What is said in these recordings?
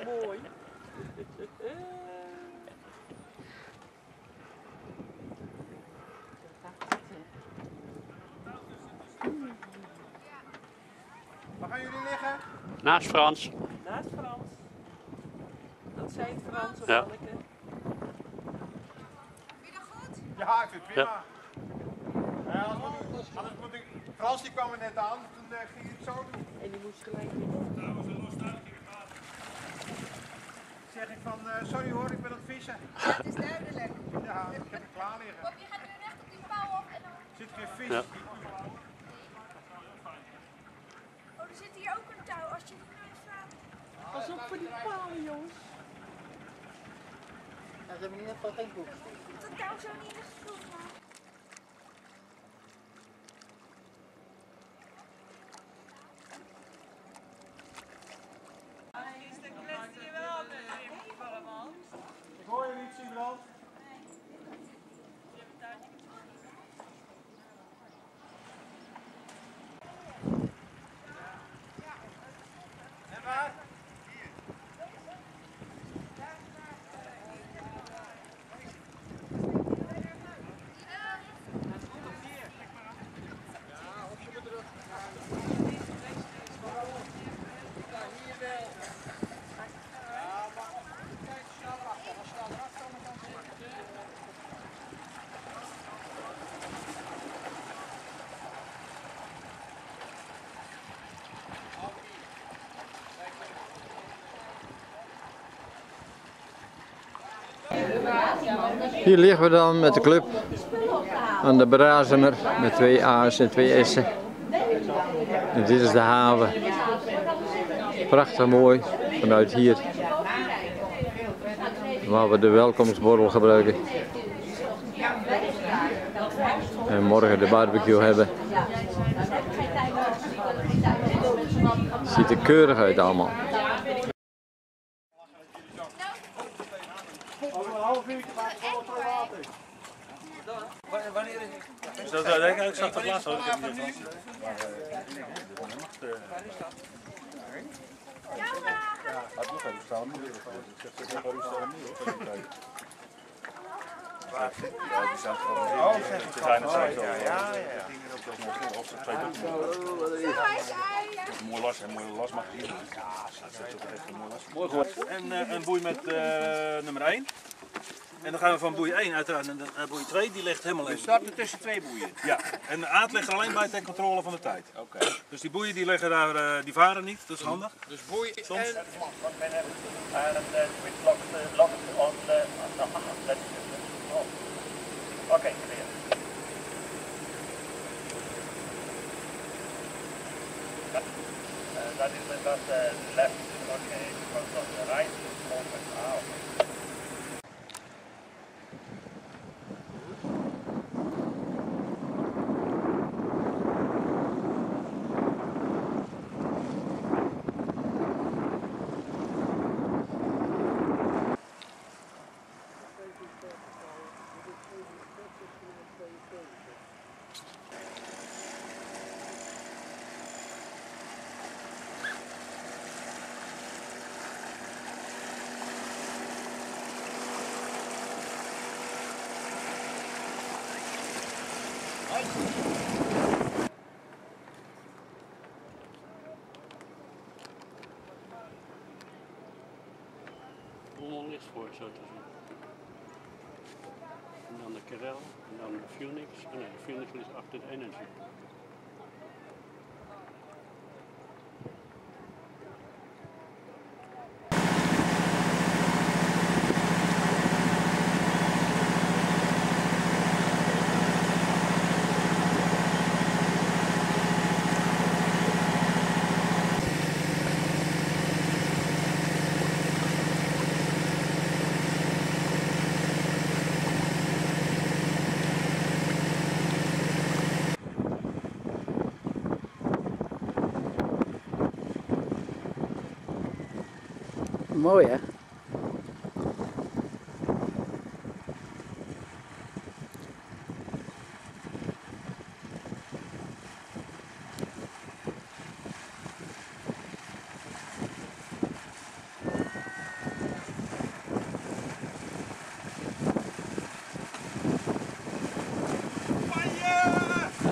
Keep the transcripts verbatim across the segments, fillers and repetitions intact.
mooi. Waar gaan jullie liggen? Naast Frans. Naast Frans. Dat zijn Frans of Ja. Anneke. Vind je dat goed? Ja, ik vind het prima. Ja. Ja, anders moet ik, anders moet ik, Frans die kwam er net aan, toen uh, ging hij het zo doen. En die moest gelijk weer op. Zeg ik van, uh, sorry hoor, ik ben aan het vissen. Ja, het is duidelijk. Ja, ik heb het klaar liggen. Bob, je gaat nu recht op die pauw op en dan... Er zit geen vis. Ja. Oh, er zit hier ook een touw als je het nooit vraagt. Pas op voor die palen, jongens. Ja, ze hebben in ieder geval geen boek. Dat touw zo niet in de schroef maken. Ik hoor je niet, Siebrand. En waar? Hier liggen we dan met de club aan de Brazemer met twee A's en twee S'en. En dit is de haven. Prachtig mooi vanuit hier. Waar we de welkomstborrel gebruiken. En morgen de barbecue hebben. Ziet er keurig uit allemaal. Over een half uurtje maak ik wel wat water. Wanneer is dat? Ik denk ik zag dat laatst ook. Oh, zeg ik zijn er straks ja, ja, ja. Mooi las en mooie las mag hier. Mooi goed. En uh, een boei met uh, nummer één. En dan gaan we van boei één uiteraard naar boei twee, die ligt helemaal in. We starten tussen twee boeien. Ja, en de aard ligt er alleen bij ter controle van de tijd. Oké. Okay. Dus die boeien die liggen daar, uh, die varen niet, dat is handig. Dus boei soms. En... Oké, clear. Uh, that is not uh, left, okay, because on the right is open. Ah, okay. Bommel ligt voor, zo te zien. En dan de Kerel, en dan de Phoenix. Oh nee, de Phoenix ligt achter de Energy. Mooi hè?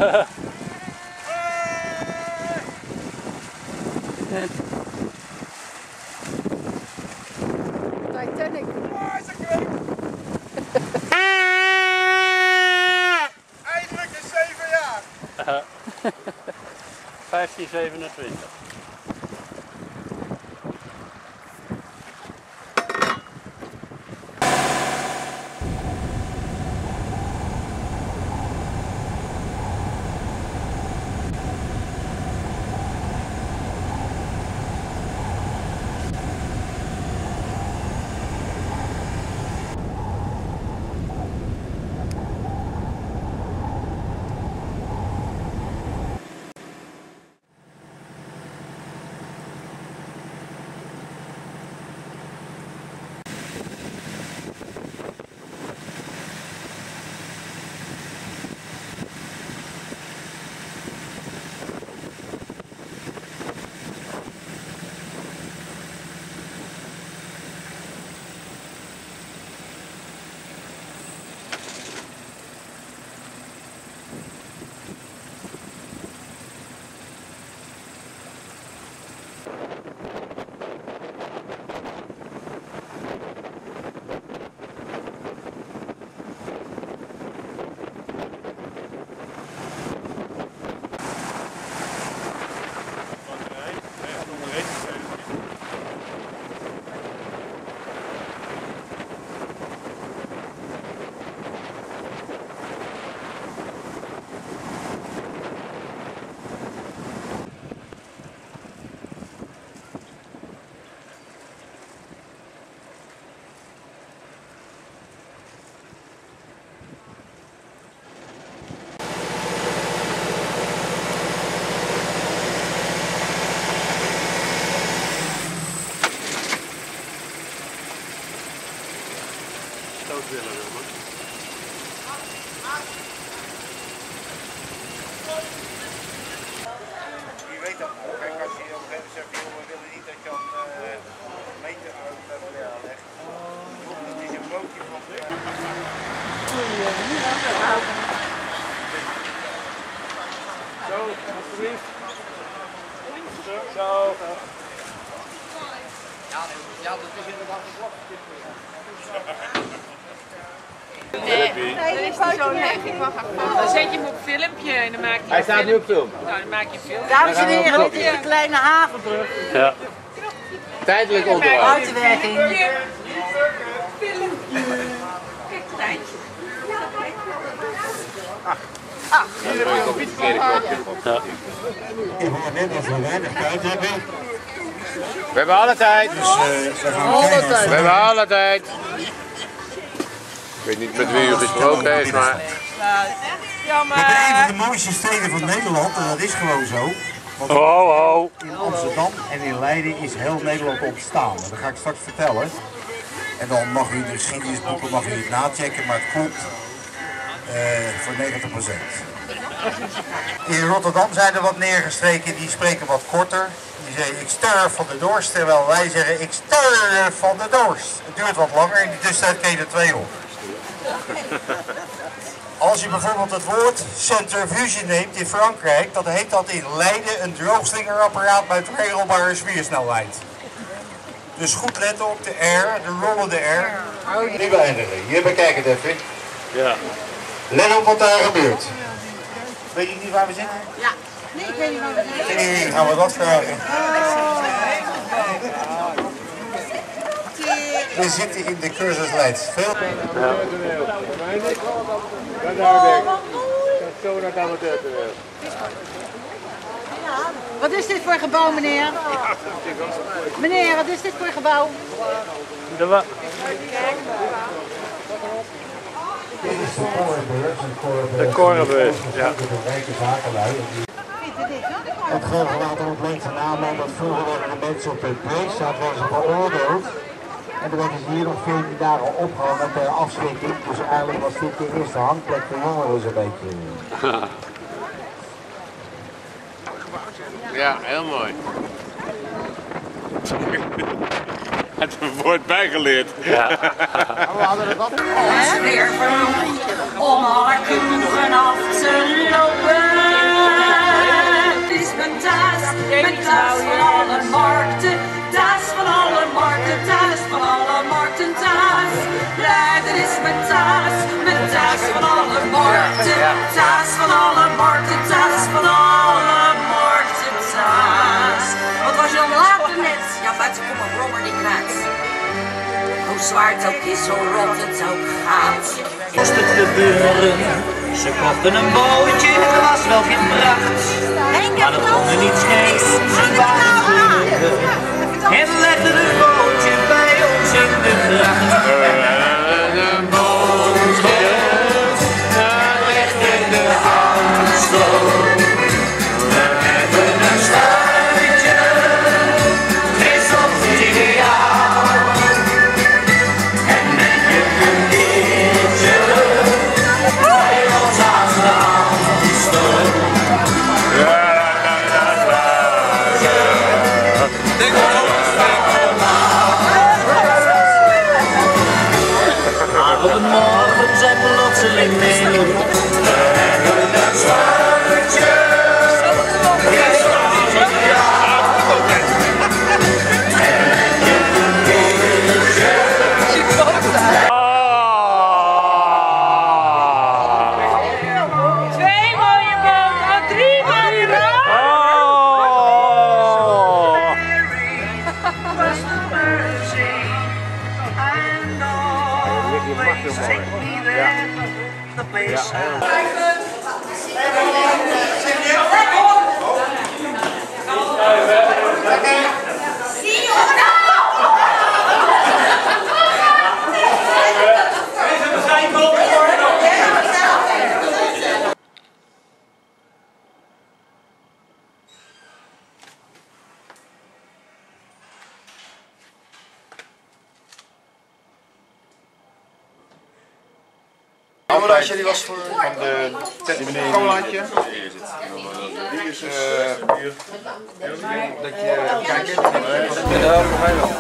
Titanic. Eindelijk is zeven jaar. vijftien zevenentwintig. Je weet dat ook. Kijk, als je op een gegeven moment zegt, joh, we willen niet dat je een uh, meter uit de uh, legt. Het is een broodje van de... Zo, alsjeblieft. Zo. Ja, dat is inderdaad een klok. Nee, nee, dat is zo leeg. Dan zet je hem op filmpje en dan maak je Hij staat nu op film. Nou, dan maak je een film. Dames en heren, dit is de kleine havenbrug. Ja. Tijdelijk onderhoud. Uitwerking. We hebben alle tijd. Dus, uh, we gaan alle tijd. We hebben alle tijd. Ik weet niet met wie u gesproken heeft, maar... Ja, We hebben een van de mooiste steden van Nederland en dat is gewoon zo. Want Ho, ho. in Amsterdam en in Leiden is heel Nederland ontstaan. Dat ga ik straks vertellen. En dan mag u de geschiedenisboeken mag u het nachecken, maar het klopt uh, voor negentig procent. In Rotterdam zijn er wat neergestreken, die spreken wat korter. Die zeggen ik sterf van de dorst, terwijl wij zeggen ik sterf van de dorst. Het duurt wat langer, in die tussentijd kun je er twee op. Als je bijvoorbeeld het woord centrifuge neemt in Frankrijk, dan heet dat in Leiden een droogslingerapparaat met regelbare zwiersnelheid. Dus goed letten op de R, de rollende R. Nu beëindigen. Hier bekijk het even. Ja. Let op wat daar gebeurt. Weet je niet waar we zitten? Ja. Nee, ik weet niet waar we zijn. Nee, gaan we dat vragen. We zitten in de cursus Leids. Veel. Wat is dit voor gebouw, meneer? Meneer, wat is dit voor gebouw? De wa- De korenbeurs, ja. Het geldt later op lengte namen dat vroeger werden de mensen op hun preekstaat werden ze veroordeeld. En dan werden ze hier nog veertien dagen opgehangen ter afschrikking. Dus eigenlijk was dit de eerste hangplek voor jongeren zo'n beetje. Ja, heel mooi. Het wordt bijgeleerd. Ja. We hadden het wat. Weer om alle kroegen af te lopen. Met thuis van alle markten, thuis van alle markten, thuis van alle markten, thuis. Leiden is mijn thuis, mijn thuis van alle markten, thuis van alle markten, thuis van alle markten, thuis. Wat was je dan laat net? Ja, buiten kom maar brommer die kruid. Hoe zwaar het ook is, zo rot het ook gaat. Moest het gebeuren? Ze kochten een bootje, het was wel geen pracht. Maar dat kon er niet schelen, ze waren vleuren. En legden een bootje bij ons in de gracht. Een bootje, dat ligt in de Amstel. We hebben een sluitje, is ons ideaal. En met je kundietje, bij ons aan de Amstel. Maar op een morgen zijn plotseling mee. We hebben een sluitje. Is ons ideaal. En je kundietje. Twee mooie boten, drie mooie boten. Ambulanceje die was voor van de Colaatje. Die is uh, dat je kijkt.